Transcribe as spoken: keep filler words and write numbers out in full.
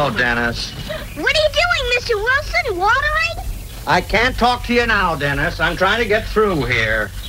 now, Dennis. What are you doing, Mister Wilson? Watering? I can't talk to you now, Dennis. I'm trying to get through here.